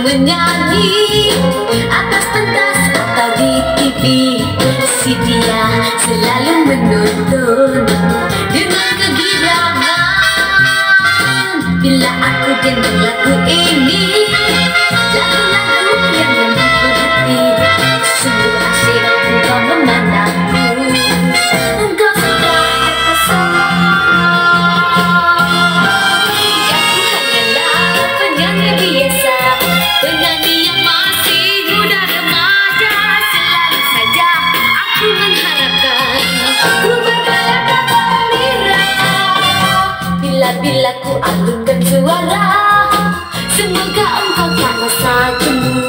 menyanyi atas pentas atau di TV. Si dia selalu menonton dengan kegirangan bila aku dengar lagu ini, lagu-lagu yang menghibur hati. Sungguh asyik engkau memandangku, engkau sudah terpesona. Aku hanyalah penyanyi biasa, penyanyi yang masih muda remaja. Selalu saja aku mengharapkan ku berkelakar gembira bila-bila ku alunkan suara. Semoga engkau tak rasa cemburu.